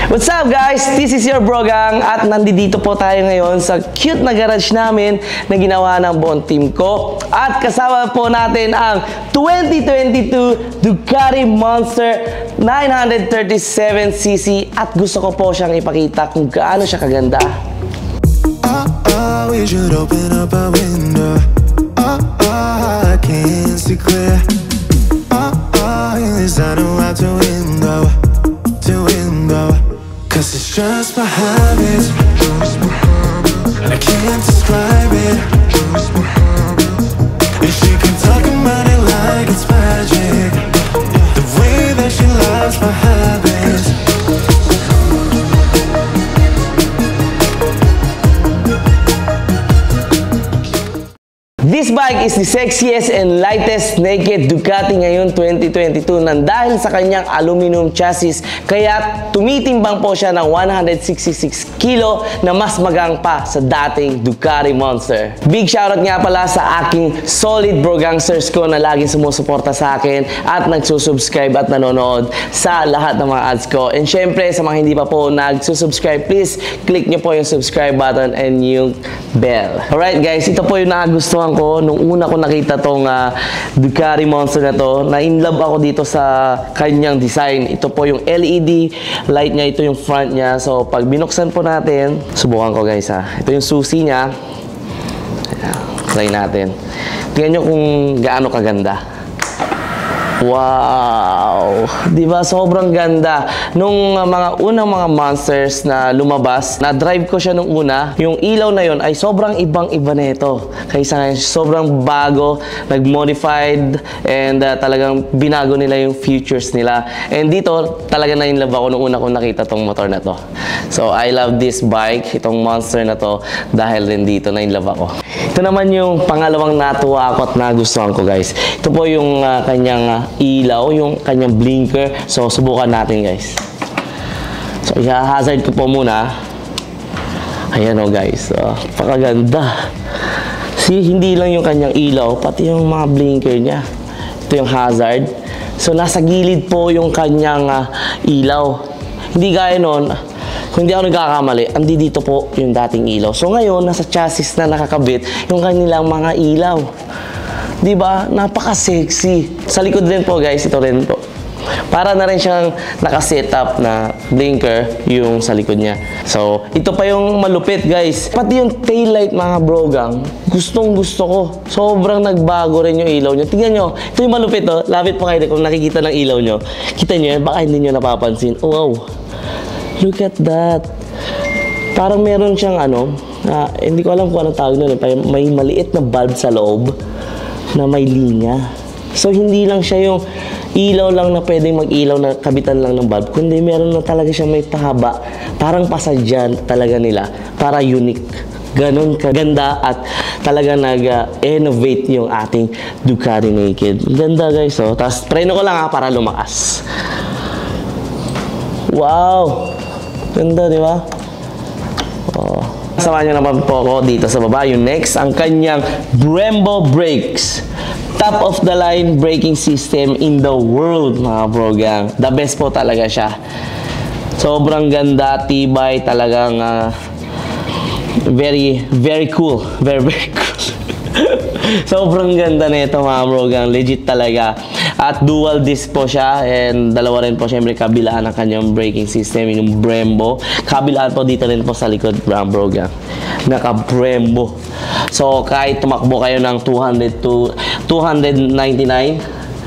What's up guys? This is your Brogang at nandito po tayo ngayon sa cute na garage namin na ginawa ng buong team ko. At kasama po natin ang 2022 Ducati Monster 937cc at gusto ko po siyang ipakita kung gaano siya kaganda. We should open up a window. I can't see clear. Yes, I know how to window. Cause it's just my habits. I can't describe it. And she can talk about it like it's magic. The way that she loves my habits. This bike is the sexiest and lightest naked Ducati ngayon 2022 nang dahil sa kanyang aluminum chassis kaya tumitimbang po siya ng 166 kilo na mas magang pa sa dating Ducati Monster. Big shoutout nga pala sa aking solid brogangsters ko na laging sumusuporta sa akin at nagsusubscribe at nanonood sa lahat ng mga ads ko. And syempre sa mga hindi pa po nagsusubscribe, please click nyo po yung subscribe button and yung bell. Alright guys, ito po yung nagustuhan ko nung una ko nakita tong Ducati Monster na to. Na-in love ako dito sa kanyang design. Ito po yung LED light niya, ito yung front niya. So pag binuksan po natin, subukan ko guys ha. Ito yung susi niya. Try natin. Tingnan nyo kung gaano kaganda. Wow! Diba? Sobrang ganda. Nung mga unang mga monsters na lumabas, na-drive ko siya nung una, yung ilaw na yon ay sobrang ibang-iba na ito. Kaysa ngayon, sobrang bago, nag-modified, and talagang binago nila yung features nila. And dito, talaga na-inlove ako nung una kong nakita tong motor na to. So, I love this bike, itong monster na to, dahil din dito na-inlove ako. Ito naman yung pangalawang natuwa ako at nagustuhan ko guys. Ito po yung kanyang ilaw, yung kanyang blinker. So, subukan natin guys. So, i-hazard ko po muna. Ayan o guys. Pakaganda. See, hindi lang yung kanyang ilaw, pati yung mga blinker niya. Ito yung hazard. So, nasa gilid po yung kanyang ilaw. Hindi gaya nun. Kung hindi ako nagkakamali, andi dito po yung dating ilaw. So ngayon, nasa chassis na nakakabit yung kanilang mga ilaw. Diba? Napaka-sexy. Sa likod rin po guys, ito rin po. Para na rin siyang nakasetup na blinker yung sa likod niya. So, ito pa yung malupit guys. Pati yung taillight mga brogang, gustong gusto ko. Sobrang nagbago rin yung ilaw niya. Tingnan nyo, ito yung malupit oh. Lapit pa kayo kung nakikita ng ilaw nyo. Kita nyo yan, baka hindi nyo napapansin. Oh, wow. Look at that. Parang meron siyang hindi ko alam kung anong tawag nun. May maliit na bulb sa loob na may linya. So, hindi lang siya yung ilaw lang na pwedeng mag-ilaw na kabitan lang ng bulb. Kundi meron na talaga siya may tahaba. Parang pasadyan talaga nila. Para unique. Ganon kaganda at talaga nag-innovate yung ating Ducati Naked. Ganda guys oh. Tapos, preno ko lang para lumakas. Wow! Ganda, di ba? Oh. Samahan nyo naman po ako dito sa baba. Yung next, ang kanyang Brembo brakes. Top of the line braking system in the world, mga brogang. The best po talaga siya. Sobrang ganda, tibay, talagang very, very cool. Very, very cool. Sobrang ganda na ito mga brogang. Legit talaga. At dual disc po siya. And dalawa rin po syempre kabilaan ng kanyang braking system. Yung Brembo. Kabilaan po dito rin po sa likod mga brogang. Naka Brembo. So kahit tumakbo kayo ng 200 to 299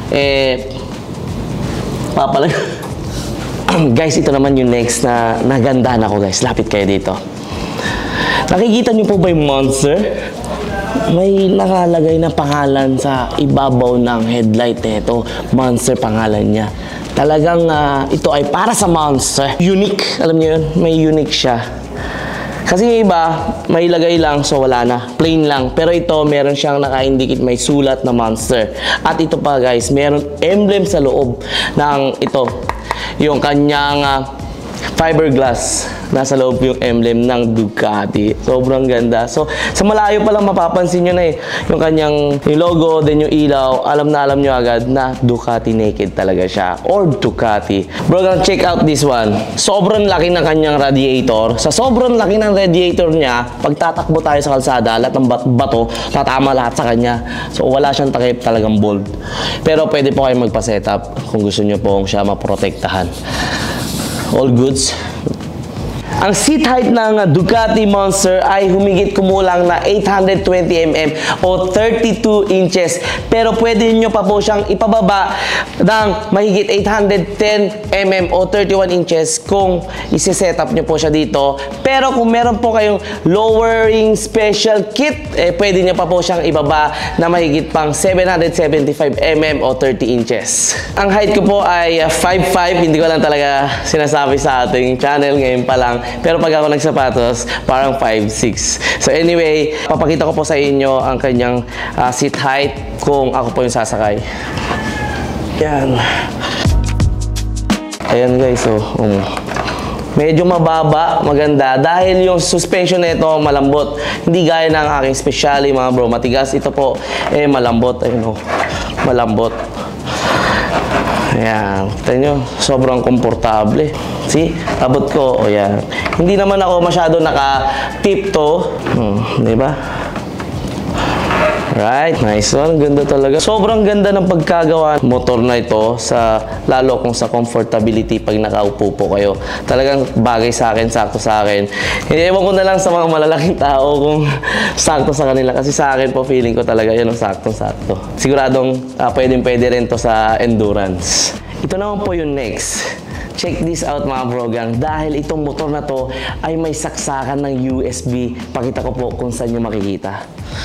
papalag. Guys, ito naman yung next na nagandahan ako guys. Lapit kayo dito. Nakikita niyo po ba yung monster? May nakalagay na pangalan sa ibabaw ng headlight nito. Monster pangalan niya. Talagang ito ay para sa monster. Unique. Alam niyo yun? May unique siya. Kasi yung iba, may lagay lang so wala na. Plain lang. Pero ito, meron siyang naka-indicate may sulat na monster. At ito pa guys, meron emblem sa loob ng ito. Yung kanyang fiberglass. Nasa loob yung emblem ng Ducati. Sobrang ganda. So, sa malayo pa lang mapapansin nyo na yung kanyang yung logo, then yung ilaw. Alam nyo agad na Ducati naked talaga siya. Or Ducati. Bro, check out this one. Sobrang laki ng kanyang radiator. Sa sobrang laki ng radiator niya, pag tatakbo tayo sa kalsada, lahat ng bato, tatama lahat sa kanya. So, wala siyang takip, talagang bold. Pero pwede po kayo magpa-setup kung gusto nyo pong siya maprotektahan. All goods. Ang seat height ng Ducati Monster ay humigit kumulang na 820 mm o 32 inches. Pero pwede nyo pa po siyang ipababa ng mahigit 810 mm o 31 inches kung isi-set up nyo po siya dito. Pero kung meron po kayong lowering special kit, pwede nyo pa po siyang ibaba na mahigit pang 775 mm o 30 inches. Ang height ko po ay 5'5". Hindi ko lang talaga sinasabi sa ating channel ngayon pa lang. Pero pag ako nagsapatos, parang 5'6". So anyway, papakita ko po sa inyo ang kanyang seat height kung ako po yung sasakay. Yan. Ayan guys, so medyo mababa, maganda. Dahil yung suspension nito malambot. Hindi gaya ng aking specially mga bro. Matigas. Ito po, malambot. Ayun malambot. Ayan, kita nyo, sobrang komportable. See, abot ko, o yan. Hindi naman ako masyado naka-tiptoe. Di ba? Right, nice one. Ganda talaga. Sobrang ganda ng pagkagawa motor na ito, lalo kung sa comfortability pag nakaupo po kayo. Talagang bagay sa akin, sakto sa akin. Ewan ko na lang sa mga malalaking tao kung sakto sa kanila. Kasi sa akin po, feeling ko talaga yun ang saktong-sakto. Siguradong pwedeng-pwede rin to sa endurance. Ito naman po yung next. Check this out mga brogang. Dahil itong motor na to ay may saksakan ng USB. Pakita ko po kung saan nyo makikita.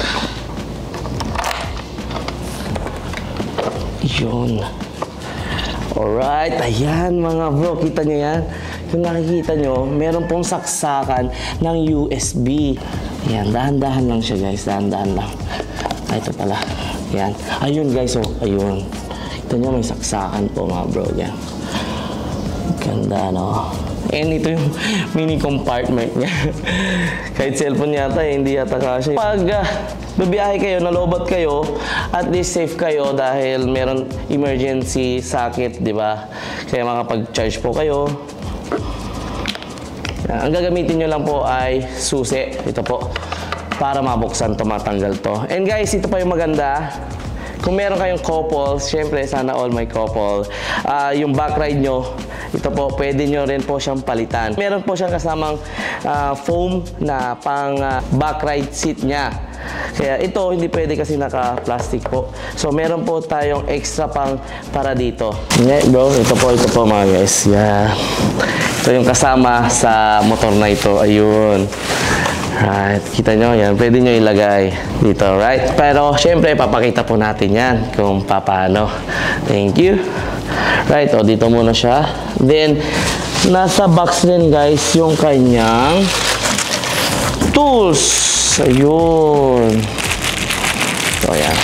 Yun. Alright, ayan mga bro, kita nyo yan? Kung nakikita nyo, meron pong saksakan ng USB. Ayan, dahan-dahan lang siya guys, dahan-dahan lang. Ito pala. Ayan. Ayun guys, oh, ayun. Kita nyo, may saksakan po mga bro. Yan. Ganda, no? And ito yung mini compartment niya. Kahit cellphone yata, hindi yata kasya. Pag babiyahe kayo, nalobat kayo, at least safe kayo dahil meron emergency socket, di ba? Kaya makapag-charge po kayo. Ang gagamitin nyo lang po ay susi. Ito po. Para mabuksan to, matanggal to. And guys, ito pa yung maganda. Kung meron kayong couple, syempre sana all may couple. Yung back ride nyo, ito po, pwede nyo rin po siyang palitan. Meron po siyang kasamang foam na pang back ride seat niya. Kaya ito, hindi pwede kasi naka-plastic po. So, meron po tayong extra pang para dito. Yeah, bro, ito po mga guys. Yeah. Ito yung kasama sa motor na ito. Ayun. Right, kita nyo yan. Pwede nyo ilagay dito, right? Pero, syempre, papakita po natin yan kung paano. Thank you. Right, o, dito muna siya. Then, nasa box din, guys, yung kanyang tools. Ayun. So, yan.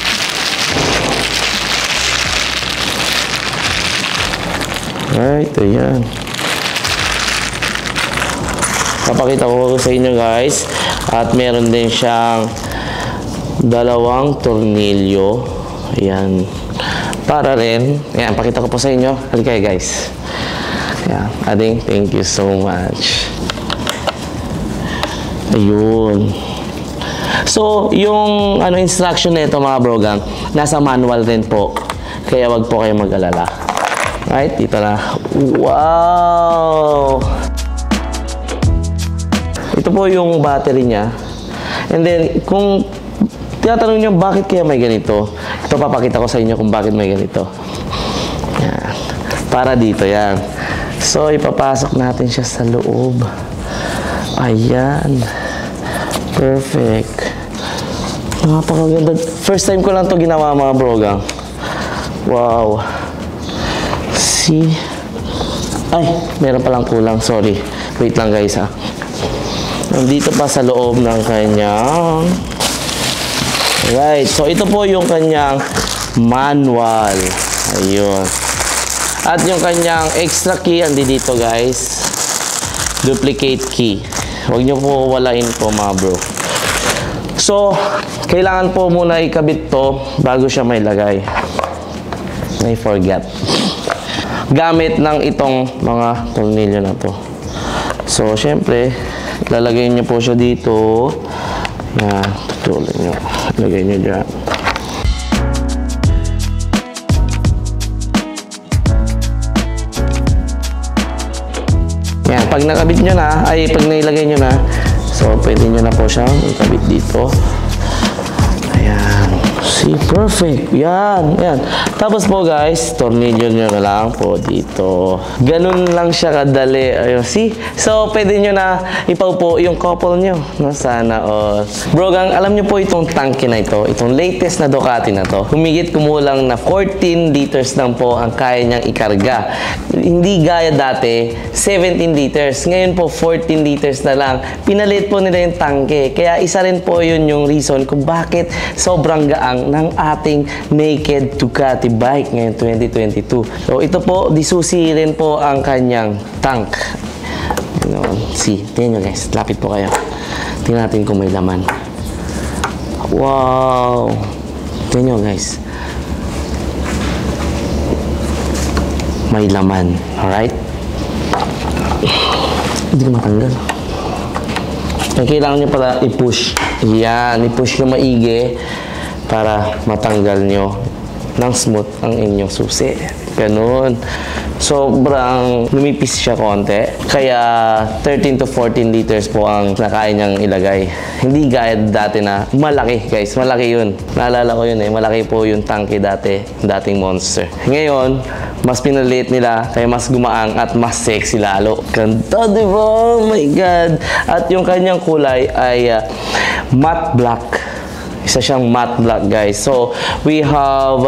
Right, ayan. Papakita ko sa inyo guys. At meron din siyang dalawang tornilyo. Ayan. Para rin. Ayan, pakita ko po sa inyo. Halika guys. Ayan. Ading, thank you so much. Ayun. So, yung instruction nito mga brogang, nasa manual din po. Kaya wag po kayo mag-alala. Right? Dito na. Wow! Ito po yung battery niya. And then, kung tinatanong nyo bakit kaya may ganito, ito papakita ko sa inyo kung bakit may ganito. Yan. Para dito, yan. So, ipapasok natin siya sa loob. Ayan. Perfect. Napakaganda. First time ko lang to ginawa mga brogang. Wow. See? Ay, meron palang kulang. Sorry. Wait lang guys ha. Nandito pa sa loob ng kanyang... Right. So, ito po yung kanyang manual. Ayun. At yung kanyang extra key, andi dito guys. Duplicate key. Huwag nyo po walain po mga bro. So, kailangan po muna ikabit to bago siya may lagay. May forget. Gamit ng itong mga tornilyo na to. So, syempre, lalagay nyo po siya dito. Yan, tutulin nyo. Lagay nyo dyan. Yan, pag nakabit nyo na, pag nailagay nyo na, so, pwede nyo na po siyang ikabit dito. Ayan. See, perfect. Yan, yan. Tapos po guys, tornilyo nyo na lang po dito. Ganun lang siya kadali. Ayun, see? So, pwede nyo na ipaupo yung couple nyo. No, sana all. Bro gang, alam nyo po itong tanke na ito, itong latest na Ducati na to, humigit kumulang na 14 liters lang po ang kaya niyang ikarga. Hindi gaya dati, 17 liters. Ngayon po, 14 liters na lang. Pinalit po nila yung tanke. Kaya isa rin po yun yung reason kung bakit sobrang gaang ng ating naked Ducati bike ngayon 2022. So ito po, disusi rin po ang kanyang tank. See, tingnan nyo guys, lapit po kayo. Tingnan natin kung may laman. Wow! Tingnan nyo guys. May laman. Alright? Hindi ko matanggal. Kailangan nyo pala i-push. Yan, i-push nyo maigi para matanggal nyo ng smooth ang inyong susi. Ganun. Sobrang lumipis siya konti. Kaya 13 to 14 liters po ang nakaya niyang ilagay. Hindi gaya dati na malaki guys. Malaki yun. Naalala ko yun eh. Malaki po yung tanke dati. Dating Monster. Ngayon, mas pinaliit nila kaya mas gumaang at mas sexy lalo. Ganda, diba? Oh my God. At yung kanyang kulay ay matte black. Isa siyang matte black guys. So, we have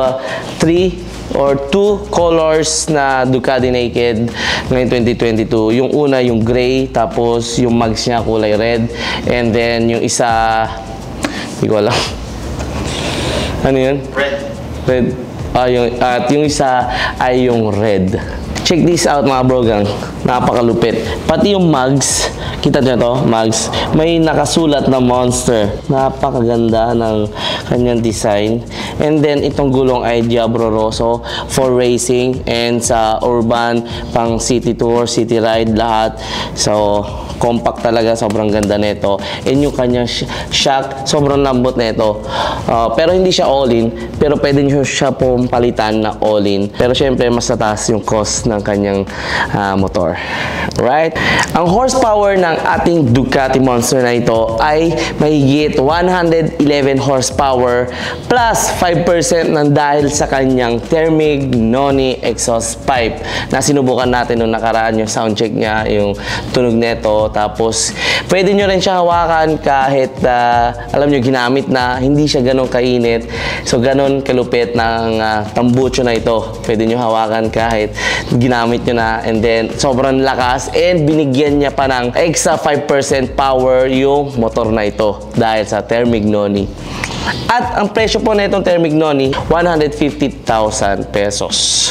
2 colors na Ducati Naked ngayon 2022. Yung una, yung gray, tapos yung mags niya kulay red, and then yung isa, hindi ko alam. Ano yun? Red. Red. At yung isa ay yung red. Check this out mga bro gang. Napakalupit. Pati yung mags, kita nyo to, mags, may nakasulat na Monster. Napakaganda ng kanyang design. And then itong gulong ay Diablo Rosso for racing and sa urban, pang city tour, city ride, lahat. So, compact talaga, sobrang ganda nito. And yung kanyang shock, sobrang lambot nito. Pero hindi siya all-in, pero pwede nyo siya pong palitan na all-in. Pero syempre, mas nataas yung cost ng kanyang motor. Right? Ang horsepower ng ating Ducati Monster na ito ay mahigit 111 horsepower plus 5% ng dahil sa kanyang Thermic Noni exhaust pipe na sinubukan natin nung nakaraan yung sound check niya, yung tunog nito. Tapos, pwede nyo rin siya hawakan kahit, alam nyo, ginamit na, hindi siya ganun kainit. So, ganun kalupit ng tambucho na ito. Pwede nyo hawakan kahit ginamit nyo na. And then, sobrang lakas. And, binigyan niya pa ng extra 5% power yung motor na ito dahil sa Thermic Noni. At, ang presyo po na itong Thermic Noni, 150,000 pesos.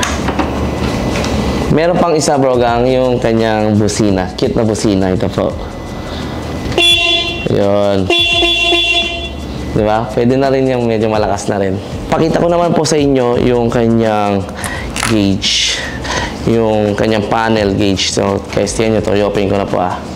Meron pang isa bro gang, yung kanyang busina. Cute na busina ito po. Yun. Diba? Pwede na rin yung medyo malakas na rin. Pakita ko naman po sa inyo yung kanyang gauge. Yung kanyang panel gauge. So, guys, tiyan nyo to. I-open ko na po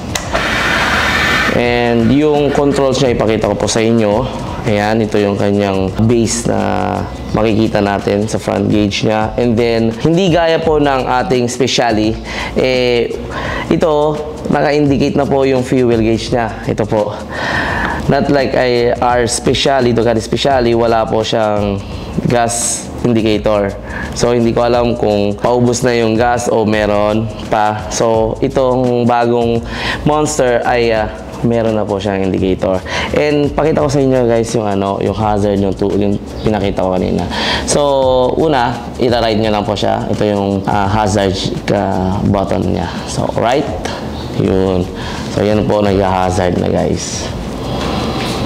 And yung controls niya, ipakita ko po sa inyo. Ayan, ito yung kanyang base na makikita natin sa front gauge niya. And then, hindi gaya po ng ating Speciale. Ito, naka-indicate na po yung fuel gauge niya. Ito po. Not like our Speciale, Ducati Speciale, wala po siyang gas indicator. So, hindi ko alam kung paubos na yung gas o meron pa. So, itong bagong Monster ay meron na po siyang indicator. And pakita ko sa inyo guys yung yung hazard, yung pinakita ko kanina. So, una, ita-ride nyo lang po siya. Ito yung hazard button niya. So, right. Yun. So, yan po nag-hazard na guys.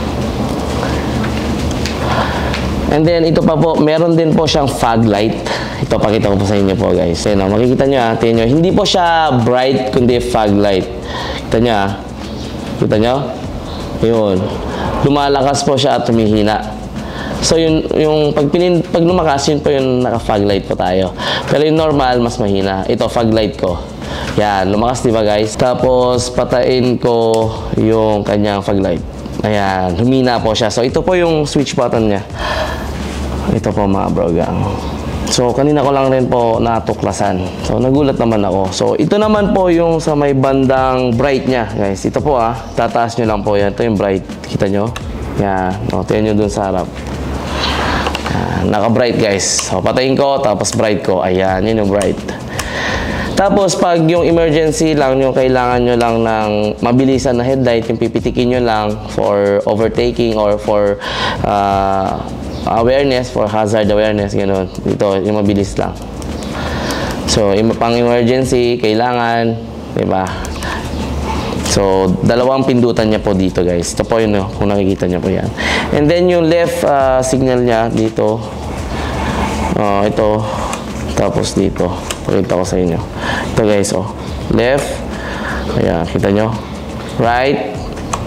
And then, ito pa po, meron din po siyang fog light. Ito, pakita ko po sa inyo po guys. Ayan, makikita nyo tingnan nyo. Hindi po siya bright, kundi fog light. Kita nyo Kita nyo? Yun. Lumalakas po siya at humihina. So, yung pag lumakas, yun po yung naka-fog light po tayo. Pero yung normal, mas mahina. Ito, fog light ko. Yan, lumakas diba guys? Tapos, patain ko yung kanyang fog light. Ayan, humina po siya. So, ito po yung switch button niya. Ito po mga bro gang. So, kanina ko lang rin po natuklasan. So, nagulat naman ako. So, ito naman po yung sa may bandang bright niya, guys. Ito po tataas nyo lang po yan. Ito yung bright. Kita nyo? Yan. O, tingnan nyo dun sa harap. Naka-bright, guys. So, patayin ko, tapos bright ko. Ayan, yun yung bright. Tapos, pag yung emergency lang, yung kailangan nyo lang ng mabilisan na headlight, yung pipitikin nyo lang for overtaking or for awareness, for hazard awareness, gano'n. Ito, yung mabilis lang. So, pang emergency, kailangan, diba? So, dalawang pindutan niya po dito, guys. Ito po yun, kung nakikita niya po yan. And then, yung left signal niya dito. Ito. Tapos dito. Pakita ko sa inyo. Ito, guys, left. Ayan, kita nyo. Right.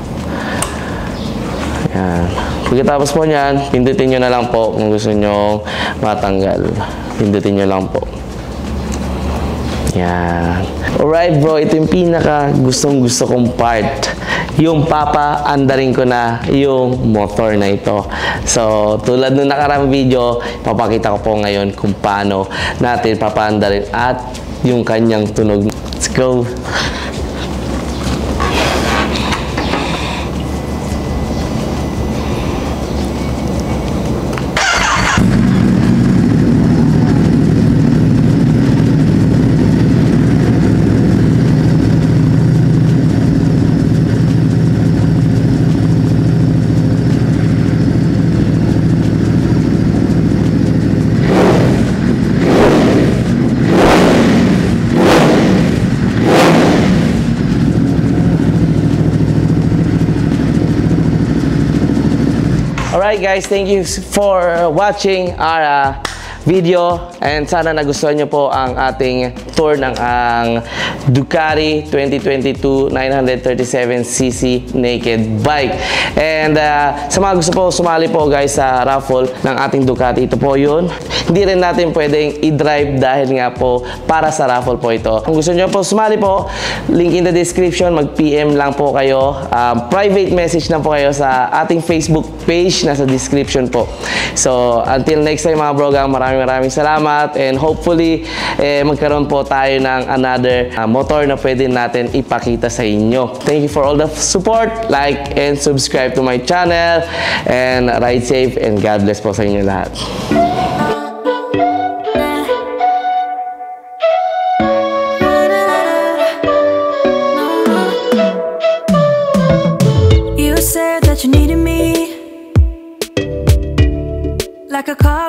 Ayan. Pagkatapos po niyan, pindutin nyo na lang po kung gusto nyo matanggal. Pindutin nyo lang po. Yan. Alright bro, ito yung pinaka gustong-gusto kong part. Yung papaandarin ko na yung motor na ito. So, tulad nung nakarang video, papakita ko po ngayon kung paano natin papaandarin at yung kanyang tunog. Let's go! Alright guys, thank you for watching our video and sana nagustuhan nyo po ang ating tour ng ang Ducati 2022 937cc naked bike. And sa mga gusto po sumali po guys sa raffle ng ating Ducati, ito po yun. Hindi rin natin pwedeng i-drive dahil nga po para sa raffle po ito. Kung gusto nyo po sumali po, link in the description, mag-PM lang po kayo. Private message na po kayo sa ating Facebook page, nasa description po. So, until next time mga brogang, maraming salamat and hopefully magkaroon po tayo ng another motor na pwede natin ipakita sa inyo. Thank you for all the support, like and subscribe to my channel and ride safe and God bless po sa inyo lahat. You said that you needed me like a car